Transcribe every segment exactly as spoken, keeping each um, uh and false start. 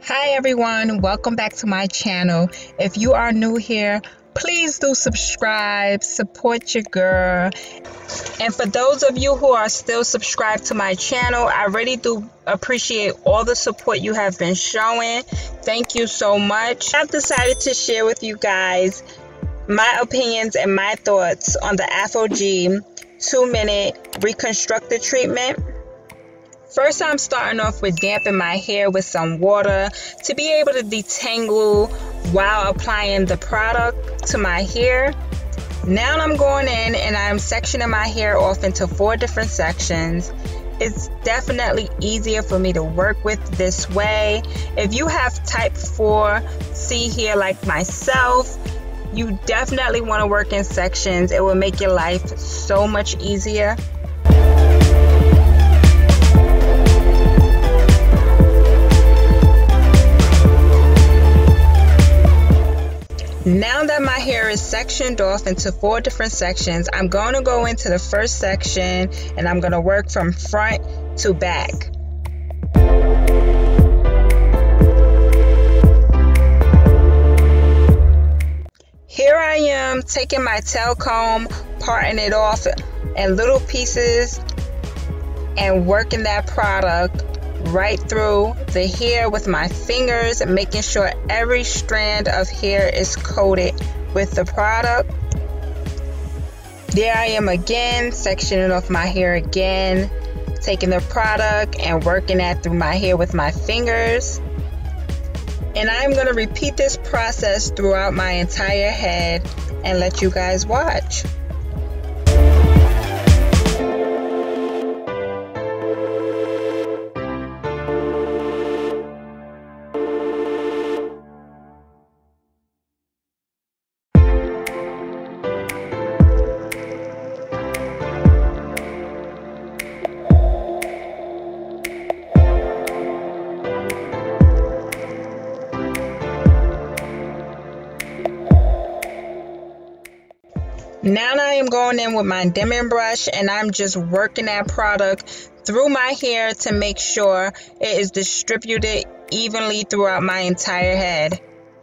Hi everyone, welcome back to my channel. If you are new here, please do subscribe, support your girl. And for those of you who are still subscribed to my channel, I really do appreciate all the support you have been showing. Thank you so much. I've decided to share with you guys my opinions and my thoughts on the Afro-G two minute reconstructor treatment. First, I'm starting off with damping my hair with some water to be able to detangle while applying the product to my hair. Now I'm going in and I'm sectioning my hair off into four different sections. It's definitely easier for me to work with this way. If you have type four C hair like myself, you definitely want to work in sections. It will make your life so much easier. Now that my hair is sectioned off into four different sections, I'm going to go into the first section and I'm going to work from front to back. Here I am taking my tail comb, parting it off in little pieces and working that product right through the hair with my fingers and making sure every strand of hair is coated with the product. There I am again, sectioning off my hair again, taking the product and working that through my hair with my fingers. And I'm going to repeat this process throughout my entire head and let you guys watch. Now I am going in with my Denman brush and I'm just working that product through my hair to make sure it is distributed evenly throughout my entire head.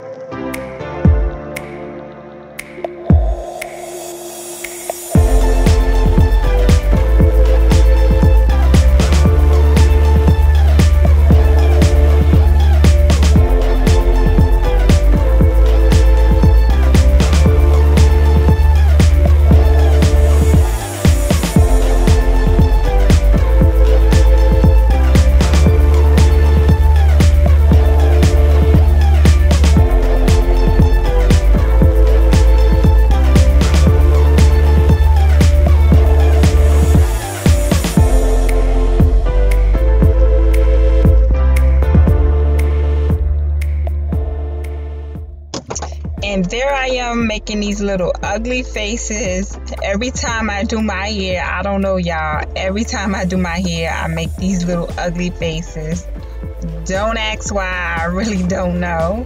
And there I am making these little ugly faces every time I do my hair. I don't know, y'all. Every time I do my hair, I make these little ugly faces. Don't ask why. I really don't know.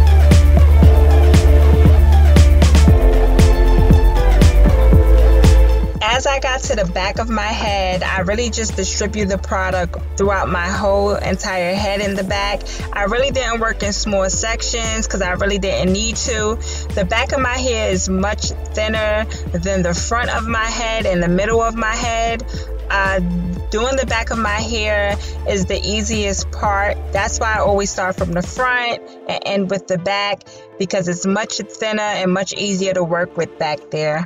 As I got to the back of my head, I really just distribute the product throughout my whole entire head in the back. I really didn't work in small sections because I really didn't need to. The back of my hair is much thinner than the front of my head and the middle of my head. Uh, doing the back of my hair is the easiest part. That's why I always start from the front and end with the back, because it's much thinner and much easier to work with back there.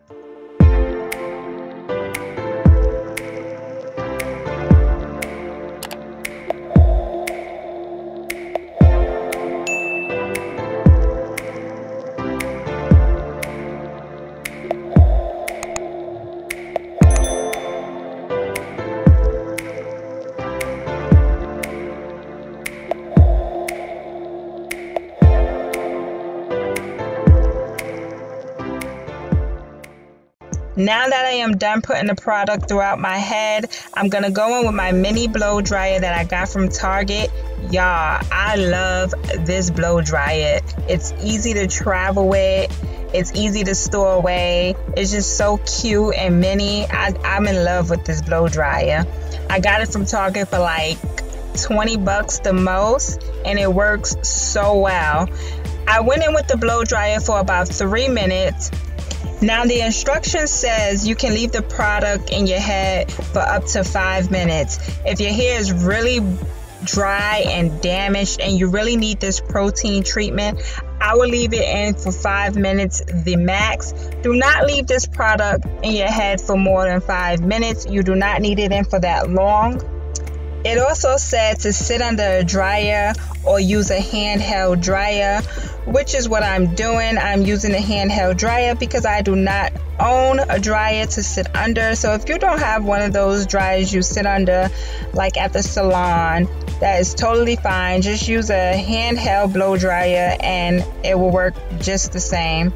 Now that I am done putting the product throughout my head, I'm going to go in with my mini blow dryer that I got from Target. Y'all, I love this blow dryer. It's easy to travel with. It's easy to store away. It's just so cute and mini. I, I'm in love with this blow dryer. I got it from Target for like twenty bucks the most, and it works so well. I went in with the blow dryer for about three minutes. Now the instruction says you can leave the product in your head for up to five minutes. If your hair is really dry and damaged and you really need this protein treatment, I will leave it in for five minutes the max. Do not leave this product in your head for more than five minutes. You do not need it in for that long. It also said to sit under a dryer or use a handheld dryer, which is what I'm doing. I'm using a handheld dryer because I do not own a dryer to sit under. So if you don't have one of those dryers you sit under, like at the salon, that is totally fine. Just use a handheld blow dryer and it will work just the same.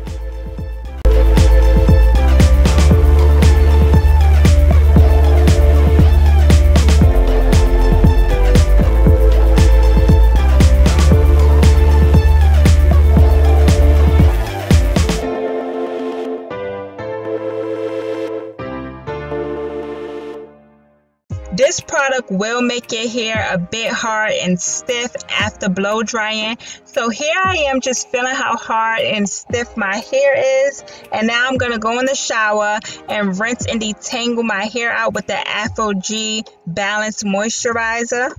This product will make your hair a bit hard and stiff after blow drying. So here I am just feeling how hard and stiff my hair is. And now I'm going to go in the shower and rinse and detangle my hair out with the Afro G Balance Moisturizer.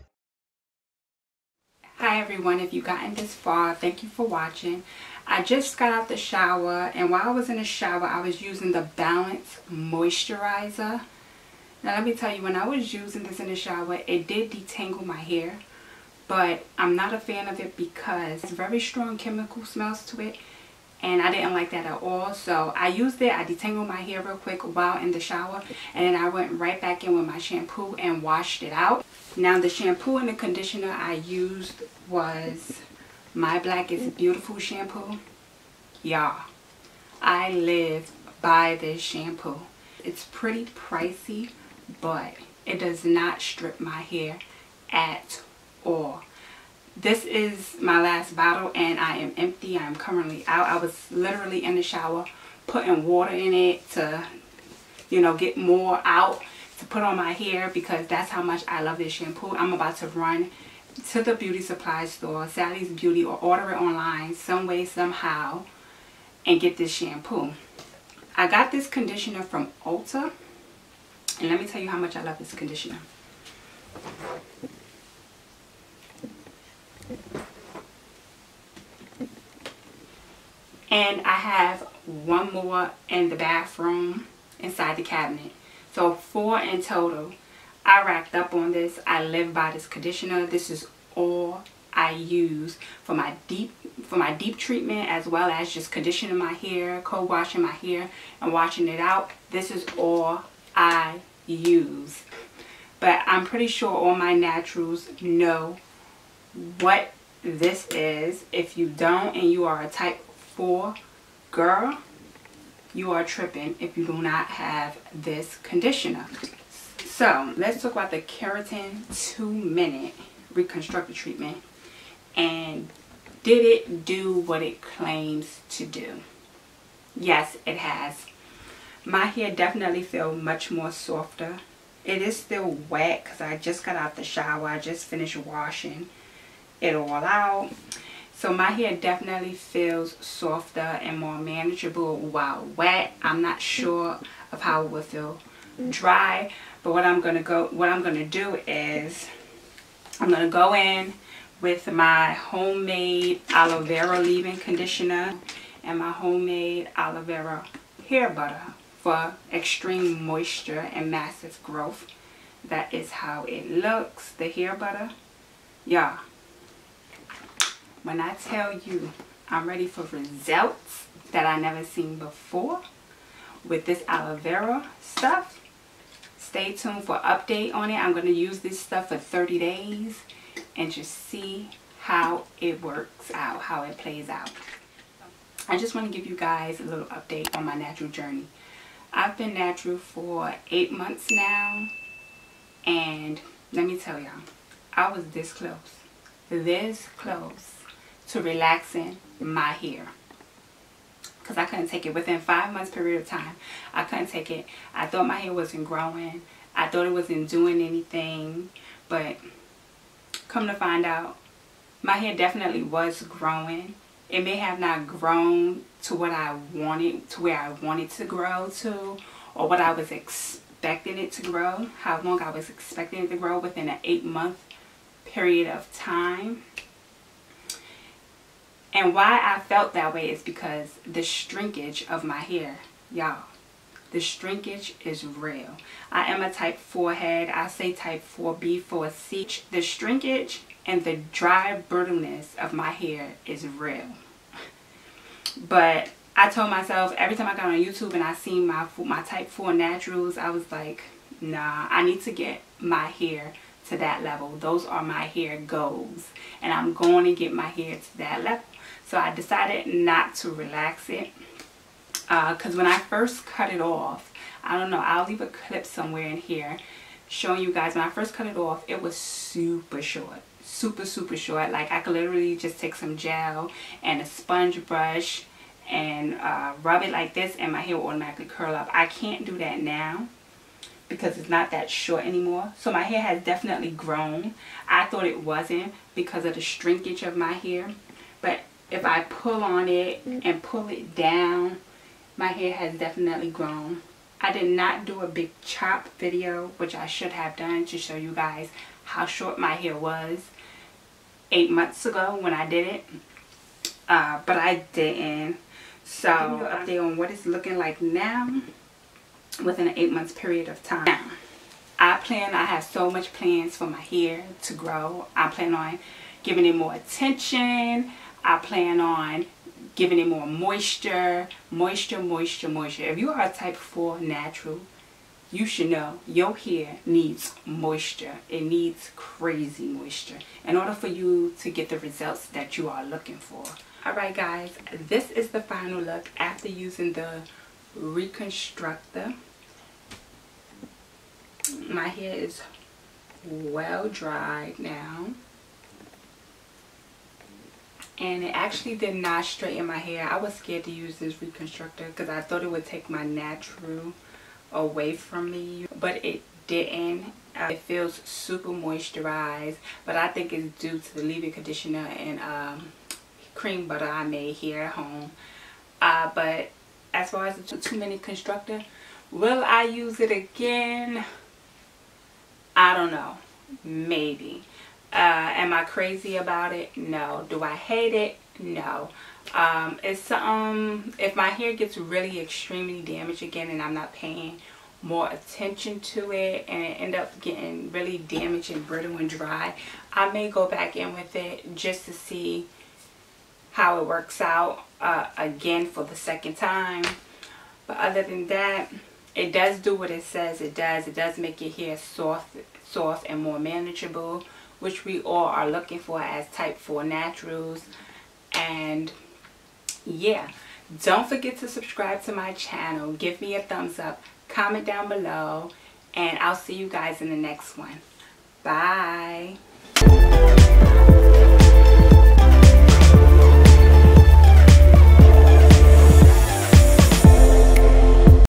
Hi everyone, if you've gotten this far, thank you for watching. I just got out the shower, and while I was in the shower, I was using the Balance Moisturizer. Now let me tell you, when I was using this in the shower, it did detangle my hair, but I'm not a fan of it because it's very strong chemical smells to it, and I didn't like that at all. So I used it, I detangled my hair real quick while in the shower, and then I went right back in with my shampoo and washed it out. Now the shampoo and the conditioner I used was My Black is Beautiful shampoo. Y'all, I live by this shampoo. It's pretty pricey, but it does not strip my hair at all. This is my last bottle and I am empty. I am currently out. I was literally in the shower putting water in it to, you know, get more out to put on my hair because that's how much I love this shampoo. I'm about to run to the beauty supply store, Sally's Beauty, or order it online some way, somehow, and get this shampoo. I got this conditioner from Ulta. And let me tell you how much I love this conditioner. And I have one more in the bathroom inside the cabinet. So four in total. I racked up on this. I live by this conditioner. This is all I use for my deep for my deep treatment, as well as just conditioning my hair, co-washing my hair and washing it out. This is all I use. But I'm pretty sure all my naturals know what this is. If you don't and you are a type four girl, you are tripping if you do not have this conditioner. So let's talk about the Keratin two minute reconstructive treatment. And did it do what it claims to do? Yes, it has. My hair definitely feels much more softer. It is still wet because I just got out the shower. I just finished washing it all out. So my hair definitely feels softer and more manageable while wet. I'm not sure of how it will feel dry. But what I'm gonna go what I'm gonna do is I'm gonna go in with my homemade aloe vera leave-in conditioner and my homemade aloe vera hair butter for extreme moisture and massive growth. That is how it looks, the hair butter. Y'all, when I tell you I'm ready for results that I never seen before with this aloe vera stuff, stay tuned for update on it. I'm going to use this stuff for thirty days and just see how it works out, how it plays out. I just want to give you guys a little update on my natural journey. I've been natural for eight months now, and let me tell y'all, I was this close, this close to relaxing my hair. Because I couldn't take it. Within five months period of time, I couldn't take it. I thought my hair wasn't growing. I thought it wasn't doing anything. But come to find out, my hair definitely was growing. It may have not grown to what I wanted, to where I wanted to grow to, or what I was expecting it to grow, how long I was expecting it to grow within an eight month period of time. And why I felt that way is because the shrinkage of my hair, y'all. The shrinkage is real. I am a type four head. I say type four B, four C. The shrinkage and the dry brittleness of my hair is real. But I told myself, every time I got on YouTube and I seen my my type four naturals, I was like, nah, I need to get my hair to that level. Those are my hair goals. And I'm going to get my hair to that level. So I decided not to relax it. Because uh, when I first cut it off, I don't know, I'll leave a clip somewhere in here showing you guys. When I first cut it off, it was super short. Super, super short. Like I could literally just take some gel and a sponge brush and uh, rub it like this and my hair will automatically curl up. I can't do that now because it's not that short anymore. So my hair has definitely grown. I thought it wasn't because of the shrinkage of my hair. But if I pull on it and pull it down, my hair has definitely grown. I did not do a big chop video, which I should have done to show you guys how short my hair was eight months ago when I did it. Uh, but I didn't. So I'll give you an update on what it's looking like now within an eight months period of time. Now, I plan, I have so much plans for my hair to grow. I plan on giving it more attention. I plan on giving it more moisture, moisture, moisture, moisture. If you are a type four natural, you should know your hair needs moisture. It needs crazy moisture in order for you to get the results that you are looking for. Alright guys, this is the final look after using the Reconstructor. My hair is well dried now. And it actually did not straighten my hair. I was scared to use this Reconstructor because I thought it would take my natural away from me. But it didn't. Uh, it feels super moisturized. But I think it's due to the leave-in conditioner and um, cream butter I made here at home. Uh, but as far as the two minute constructor, will I use it again? I don't know. Maybe. Uh, am I crazy about it? No. Do I hate it? No. Um, it's um, if my hair gets really extremely damaged again and I'm not paying more attention to it and it end up getting really damaged and brittle and dry, I may go back in with it just to see how it works out uh, again for the second time. But other than that, it does do what it says it does. It does make your hair soft, soft and more manageable, which we all are looking for as type four naturals. And yeah, don't forget to subscribe to my channel. Give me a thumbs up, comment down below, and I'll see you guys in the next one. Bye.